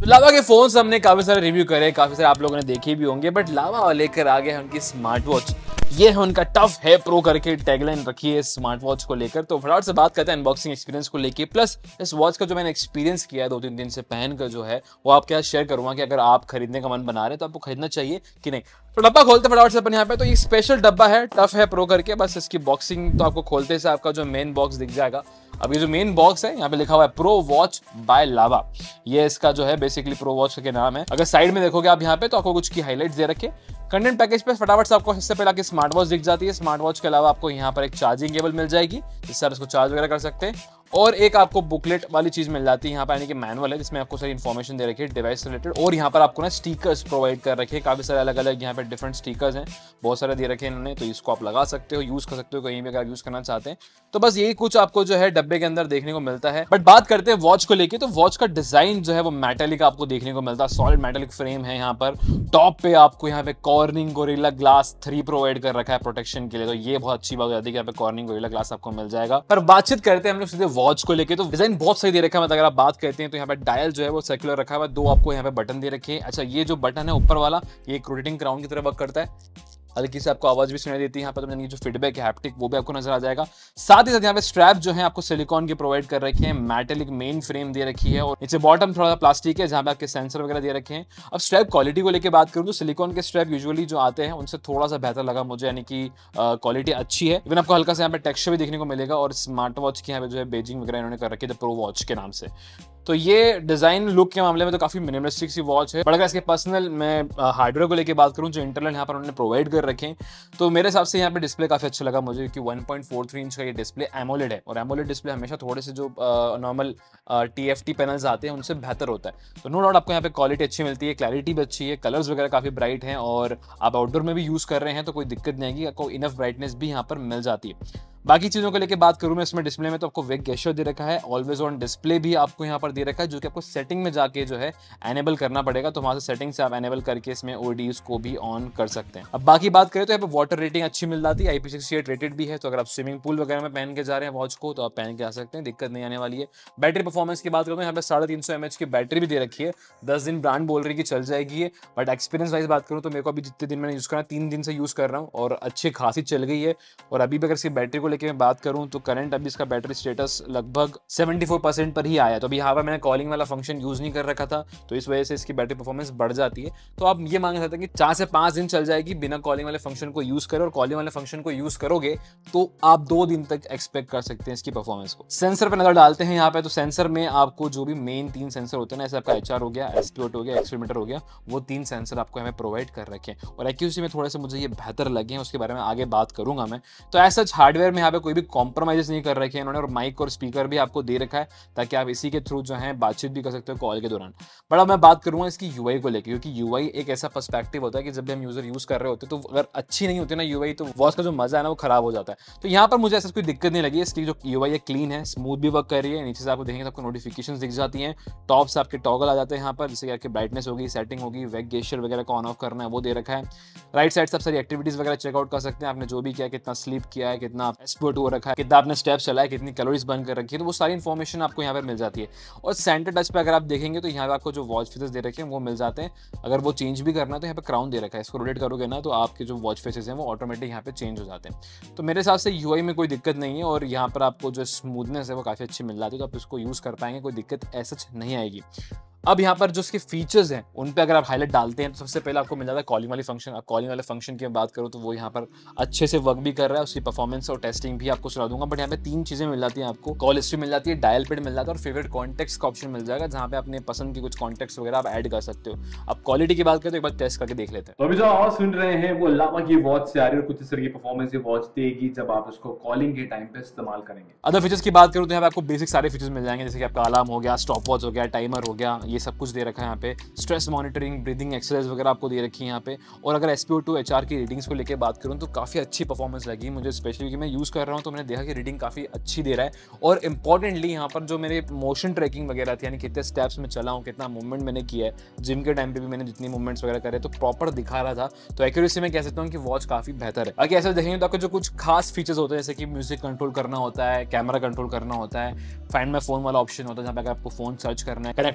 लावा के फोन्स हमने काफी सारे रिव्यू करे, काफी सारे आप लोगों ने देखे भी होंगे, बट लावा लेकर आ गए हैं उनकी स्मार्ट वॉच। ये है उनका टफ है प्रो करके टैगलाइन रखी है स्मार्ट वॉच को लेकर। तो फटाफट से बात करते हैं अनबॉक्सिंग एक्सपीरियंस को लेके, प्लस इस वॉच का जो मैंने एक्सपीरियंस किया है 2-3 दिन से पहन कर जो है वो आपके साथ शेयर करूंगा कि अगर आप खरीदने का मन बना रहे हैं तो आपको खरीदना चाहिए कि नहीं। तो डब्बा खोलते फटाफट से अपन यहाँ पे। तो ये स्पेशल डब्बा है, टफ है प्रो करके। बस इसकी बॉक्सिंग तो आपको खोलते से आपका जो मेन बॉक्स दिख जाएगा। अब ये जो मेन बॉक्स है यहाँ पे लिखा हुआ है प्रो वॉच बाय लावा, ये इसका जो है बेसिकली प्रो वॉच के नाम है। अगर साइड में देखोगे आप यहाँ पे तो आपको कुछ की हाइलाइट्स दे रखे। कंटेंट पैकेज पे फटाफट से आपको सबसे पहले आपकी स्मार्ट वॉच दिख जाती है। स्मार्ट वॉच के अलावा आपको यहाँ पर एक चार्जिंग केबल मिल जाएगी जिससे आप इसको चार्ज वगैरह कर सकते हैं, और एक आपको बुकलेट वाली चीज मिल जाती है यहाँ पर, यानी कि मैनुअल है जिसमें आपको सारी इन्फॉर्मेशन दे रखी है डिवाइस रिलेटेड। और यहाँ पर आपको ना स्टिकर्स प्रोवाइड कर रखे हैं, काफी सारे अलग अलग यहाँ पे डिफरेंट स्टिकर्स हैं, बहुत सारे दे रखे हैं इन्होंने। तो इसको आप लगा सकते हो, यूज कर सकते हो कहीं भी अगर आप यूज करना चाहते हैं। तो बस यही कुछ आपको जो है डब्बे के अंदर देखने को मिलता है। बट बात करते हैं वॉच को लेके, तो वॉच का डिजाइन जो है वो मेटालिक आपको देखने को मिलता है। सॉलिड मेटालिक फ्रेम है यहाँ पर। टॉप पे आपको यहाँ पे कॉर्निंग गोरिल्ला ग्लास 3 प्रोवाइड कर रखा है प्रोटेक्शन के लिए। तो ये बहुत अच्छी बात होती है कि यहाँ पे कॉर्निंग गोरिल्ला ग्लास आपको मिल जाएगा। पर बातचीत करते हैं हम लोग सीधे वॉच को लेके, तो डिजाइन बहुत सही दे रखा है। मतलब अगर आप बात करते हैं तो यहाँ पे डायल जो है वो सर्कुलर रखा हुआ है, 2 आपको यहाँ पे बटन दे रखे हैं। अच्छा, ये जो बटन है ऊपर वाला, ये एक रोटेटिंग क्राउन की तरह वर्क करता है। हल्की से आपको आवाज भी सुनाई देती है यहाँ पर, तो जो फीडबैक है हैप्टिक वो भी आपको नजर आ जाएगा। साथ ही साथ यहाँ पे स्ट्रैप जो है आपको सिलिकॉन के प्रोवाइड कर रखे हैं, मेटालिक मेन फ्रेम दे रखी है, और नीचे बॉटम थोड़ा सा प्लास्टिक है जहाँ पे आपके सेंसर वगैरह दे रखे हैं। अब स्ट्रैप क्वालिटी को लेकर बात करूँ तो सिलिकॉन के स्ट्रैप यूजुअली जो आते हैं उनसे थोड़ा सा बेहतर लगा मुझे, यानी कि क्वालिटी अच्छी है। इवन आपको हल्का सा यहाँ पे टेक्सचर भी देखने को मिलेगा, और स्मार्ट वॉच की यहाँ पे जो है बेजिंग वगैरह इन्होंने कर रखी है प्रो वॉच के नाम से। तो ये डिजाइन लुक के मामले में तो काफी मिनिमलिस्टिक सी वॉच है। बट अगर इसके पर्सनल मैं हार्डवेयर को लेकर बात करूं, जो इंटरनल यहाँ पर उन्होंने प्रोवाइड कर रखे हैं, तो मेरे हिसाब से यहाँ पे डिस्प्ले काफी अच्छा लगा मुझे, क्योंकि 1.43 इंच का ये डिस्प्ले एमोलेड है, और एमोलेड डिस्प्ले हमेशा थोड़े से जो नॉर्मल TFT पैनल्स आते हैं उनसे बेहतर होता है। तो नो डाउट आपको यहाँ पे क्वालिटी अच्छी मिलती है, क्लैरिटी भी अच्छी है, कलर्स वगैरह काफी ब्राइट हैं, और आप आउटडोर में भी यूज कर रहे हैं तो कोई दिक्कत नहीं आएगी, आपको इनफ ब्राइटनेस भी यहाँ पर मिल जाती है। बाकी चीजों को लेकर बात करूं मैं इसमें डिस्प्ले में, तो आपको वेग गेस्चर दे रखा है, ऑलवेज ऑन डिस्प्ले भी आपको यहाँ पर दे रखा है, जो कि आपको सेटिंग में जाके जो है एनेबल करना पड़ेगा। तो वहां से सेटिंग से आप एनेबल करके इसमें ODs को भी ऑन कर सकते हैं। अब बाकी बात करें तो यहाँ पे वाटर रेटिंग अच्छी मिल जाती है, IP68 रेटेड भी है। तो अगर आप स्विमिंग पूल वगैरह में पहन के जा रहे हैं वॉच को तो आप पहन के आ सकते हैं, दिक्कत नहीं आने वाली है। बैटरी परफॉर्मेंस की बात करूँ तो यहाँ पे 350 mAh की बैटरी भी दे रखी है। 10 दिन ब्रांड बोल रही है कि चल जाएगी है, बट एक्सपीरियंस वाइज बात करूँ तो मेरे को अभी जितने दिन मैंने यूज करा 3 दिन से यूज कर रहा हूँ और अच्छी खासी चल गई है। और अभी भी अगर इसकी बैटरी को लेकर मैं बात करूँ तो करंट अभी इसका बैटरी स्टेटस लगभग 74% पर ही आया। तो अभी यहाँ पर मैंने कॉलिंग वाला फंक्शन यूज नहीं कर रखा था, तो इस वजह से इसकी बैटरी परफॉर्मेंस बढ़ जाती है। तो आप ये मांग सकते हैं कि 4 से 5 दिन चल जाएगी बिना कॉलिंग वाले फंक्शन को यूज करो, और कॉलिंग वाले फंक्शन को यूज करोगे तो आप 2 दिन तक एक्सपेक्ट कर सकते हैं इसकी परफॉर्मेंस को। सेंसर पर नजर डालते हैं यहाँ पे, तो सेंसर में आपको जो भी मेन 3 सेंसर होते हैं ना, जैसे आपका HR हो गया, SPOT हो गया, एक्सीलरोमीटर हो गया, वो 3 सेंसर आपको हमें प्रोवाइड कर रखे हैं, और एक्यूरेसी में थोड़े से मुझे ये बेहतर लगे हैं, उसके बारे में आगे बात करूंगा मैं। तो ऐसा हार्डवेयर में यहाँ पे कोई भी कॉम्प्रोमाइज नहीं कर रखे हैं इन्होंने, और माइक और स्पीकर भी आपको दे रखा है ताकि आप इसी के थ्रू जो है बातचीत भी कर सकते हो कॉल के दौरान। बट अब मैं बात करूंगा इसकी UI को लेकर, क्योंकि UI एक ऐसा पर्सपेक्टिव होता है कि जब भी हम यूजर यूज कर रहे होते हैं तो अगर अच्छी नहीं होती ना UI, तो वॉच का जो मजा है ना वो खराब हो जाता है। तो यहाँ पर मुझे ऐसा कोई दिक्कत नहीं लगी। इसकी जो UI है क्लीन है, स्मूथ भी वर्क कर रही है। नीचे से आपको देखेंगे तो आपको नोटिफिकेशंस दिख जाती हैं, टॉप से आपके टॉगल आ जाते हैं यहाँ पर, जैसे कि आपकी ब्राइटनेस होगी, सेटिंग होगी, वेग गेस्चर वगैरह को ऑन ऑफ करना है वो दे रखा है। राइट साइड से आप सारी एक्टिविटीज वगैरह चेकआउट कर सकते हैं, आपने जो भी किया, कितना स्लीप किया है, कितना SPOT हो रखा है, कितना आपने स्टेप्स चला है, कितनी कैलोरीज बर्न कर रखी है, तो वो सारी इन्फॉर्मेशन आपको यहाँ पर मिल जाती है। और सेंटर टच पे अगर आप देखेंगे तो यहाँ पे आपको जो वॉच फेसेस दे रखे हैं वो मिल जाते हैं। अगर वो चेंज भी करना है तो यहाँ पे क्राउन दे रखा है, इसको रोटेट करोगे ना तो आपके जो वॉच फेसेस हैं वो ऑटोमेटिक यहाँ पे चेंज हो जाते हैं। तो मेरे हिसाब से UI में कोई दिक्कत नहीं है, और यहाँ पर आपको जो स्मूथनेस है वो काफ़ी अच्छी मिल जाती है, तो आप इसको यूज़ कर पाएंगे, कोई दिक्कत ऐसा नहीं आएगी। अब यहाँ पर जो इसके फीचर्स हैं उन पे अगर आप हाईलाइट डालते हैं तो सबसे पहले आपको मिल जाता है कॉलिंग वाली फंक्शन। कॉलिंग वाले फंक्शन की बात करूँ तो वो यहाँ पर अच्छे से वर्क भी कर रहा है, उसकी परफॉर्मेंस और टेस्टिंग भी आपको सुना दूंगा। बट यहाँ पे 3 चीजें मिल जाती हैं आपको, कॉल हिस्ट्री मिल जाती है, डायल पैड मिल जाता है, और फेवरेट कॉन्टेक्ट्स का ऑप्शन मिल जाएगा जहाँ पे अपने पसंद की कुछ कॉन्टेक्ट्स वगैरह आप ऐड कर सकते हो। अब क्वालिटी की बात करें तो एक बार टेस्ट करके देख लेते हैं। तो अभी जो आवाज सुन रहे हैं वो लावा की वॉच से आ रही है, और कुछ इस तरह की परफॉर्मेंस ये वॉच देगी जब आप इसको कॉलिंग के टाइम पे इस्तेमाल करेंगे। अदर फीचर्स की बात करूँ तो यहाँ पे आपको बेसिक सारे फीचर्स मिल जाएंगे, जैसे कि आपका अलार्म हो गया, स्टॉप वॉच हो गया, टाइमर हो गया, ये सब कुछ दे रखा है यहाँ पे। स्ट्रेस मॉनिटरिंग, ब्रीदिंग एक्सरसाइज वगैरह आपको दे रखी है यहाँ पे। और अगर SPO2 HR की रीडिंग्स को लेकर बात करूँ तो काफ़ी अच्छी परफॉर्मेंस लगी मुझे, स्पेशली कि मैं यूज़ कर रहा हूँ तो मैंने देखा कि रीडिंग काफ़ी अच्छी दे रहा है। और इंपॉर्टेंटली यहाँ पर जो मेरे मोशन ट्रैकिंग वगैरह थी, यानी कितने स्टेप्स में चला हूँ, कितना मूवमेंट मैंने किया है, जिम के टाइम पे भी मैंने जितनी मूवमेंट्स वगैरह करे तो प्रॉपर दिखा रहा था। तो एक्यूरेसी में कह सकता हूँ कि वॉच काफ़ी बेहतर है। बाकी ऐसा देखेंगे तो आपको जो कुछ खास फीचर्स होते हैं, जैसे कि म्यूजिक कंट्रोल करना होता है, कैमरा कंट्रोल करना होता है, फाइंड माय फोन वाला ऑप्शन होता है जहाँ पे अगर आपको फोन सर्च करना है, कनेक्टेड है आपकी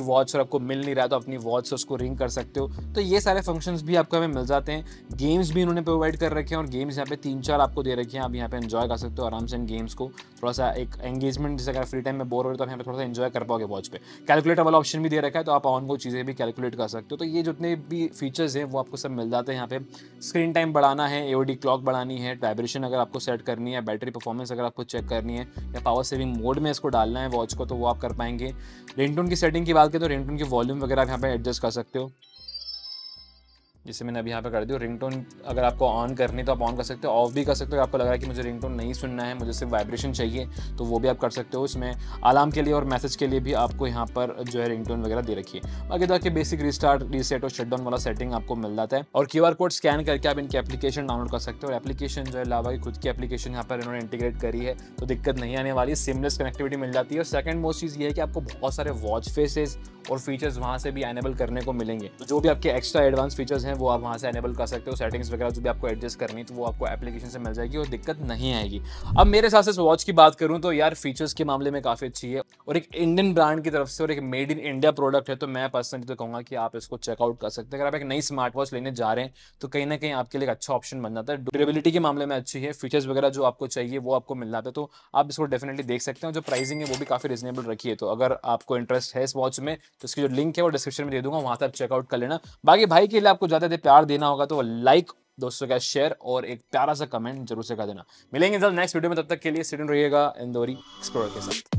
वॉच और आपको मिल नहीं रहा है तो अपनी वॉच से उसको रिंग कर सकते हो। तो ये सारे फंक्शंस भी आपको हमें मिल जाते हैं। गेम्स भी इन्होंने प्रोवाइड कर रखे हैं और गेम्स यहाँ पे 3-4 आपको दे रखे हैं। आप यहाँ पे एंजॉय कर सकते हो आराम से इन गेम्स को, थोड़ा सा एक एंगेजमेंट, जैसे अगर फ्री टाइम में बोर हो रहे तो आप यहाँ पे थोड़ा सा एंजॉय कर पाओगे वॉच पे। कैलकुलेटर वाला ऑप्शन भी दे रखा है तो आप ऑन को चीज़ें भी कैलकुलेट कर सकते हो। तो ये जितने भी फीचर्स हैं वो आपको सब मिल जाते हैं यहाँ पे। स्क्रीन टाइम बढ़ाना है, AOD क्लॉक बढ़ानी है, वाइब्रेशन अगर आपको सेट करनी है, बैटरी परफॉर्मेंस अगर आपको चेक करनी है या पावर सेविंग मोड में इसको डालना है वॉच को, तो वो आप कर पाएंगे। रिंगटोन की सेटिंग की बात करें तो रिंगटोन की वॉल्यूम वगैरह आप यहाँ पे एडजस्ट कर सकते हो। जैसे मैंने अभी यहाँ पे कर दिया। रिंगटोन अगर आपको ऑन करनी तो आप ऑन कर सकते हो, ऑफ भी कर सकते हो। आपको लग रहा है कि मुझे रिंगटोन नहीं सुनना है, मुझे सिर्फ वाइब्रेशन चाहिए, तो वो भी आप कर सकते हो। इसमें अलार्म के लिए और मैसेज के लिए भी आपको यहाँ पर जो है रिंगटोन वगैरह दे रखी है। बाकी तो आपके बेसिक रिस्टार्ट, रीसेट और शटडाउन वाला सेटिंग आपको मिल जाता है। और QR कोड स्कैन करके आप इनकी एप्लीकेशन डाउनलोड कर सकते हो। और एप्लीकेशन जो है लावा की खुद की एप्लीकेशन यहाँ पर इन्होंने इंटीग्रेट करी है, तो दिक्कत नहीं आने वाली, सिमलेस कनेक्टिविटी मिल जाती है। और सेकंड मोस्ट चीज़ ये है कि आपको बहुत सारे वॉच फेसेस और फीचर्स वहाँ से भी एनेबल करने को मिलेंगे। तो जो भी आपके एक्स्ट्रा एडवांस फीचर्स हैं वो आप वहाँ से एनेबल कर सकते हो। सेटिंग्स वगैरह जो भी आपको एडजस्ट करनी तो वो आपको एप्लीकेशन से मिल जाएगी और दिक्कत नहीं आएगी। अब मेरे साथ से वॉच की बात करूँ तो यार फीचर्स के मामले में काफ़ी अच्छी है और एक इंडियन ब्रांड की तरफ से और एक मेड इन इंडिया प्रोडक्ट है, तो मैं पर्सनली तो कहूँगा कि आप इसको चेकआउट कर सकते हैं। अगर आप एक नई स्मार्ट वॉच लेने जा रहे हैं तो कहीं ना कहीं आपके लिए एक अच्छा ऑप्शन बन जाता है। ड्यूरेबिलिटी के मामले में अच्छी है, फीचर्स वगैरह जो आपको चाहिए वो आपको मिल जाता है, तो आप इसको डेफिनेटली देख सकते हैं। जो प्राइसिंग है वो भी काफ़ी रिजनेबल रखी है, तो अगर आपको इंटरेस्ट है इस वॉच में तो इसकी जो लिंक है वो डिस्क्रिप्शन में दे दूंगा, वहां से आप चेकआउट कर लेना। बाकी भाई के लिए आपको ज़्यादा प्यार देना होगा तो लाइक, दोस्तों का शेयर और एक प्यारा सा कमेंट जरूर से कर देना। मिलेंगे जल्द नेक्स्ट वीडियो में, तब तक के लिए स्टूडेंट रहिएगा इंदौरी एक्सप्लोरर के साथ।